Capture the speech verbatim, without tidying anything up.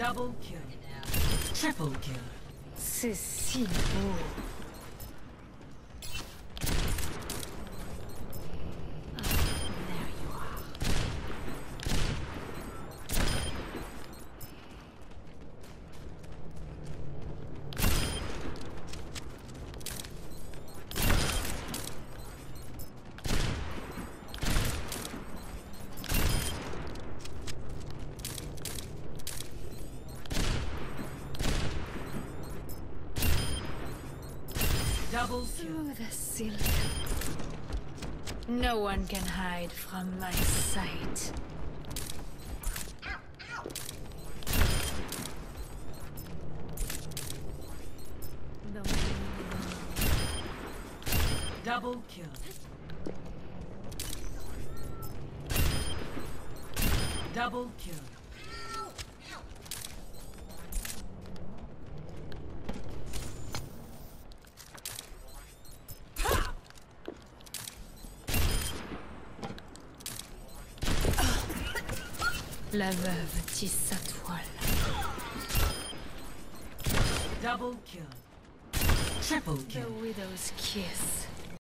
Double kill. Triple kill. C'est si beau. Double kill. Smooth as silk. No one can hide from my sight. Double kill. Double kill. La veuve tisse sa toile. Double kill. Triple kill. The widow's kiss.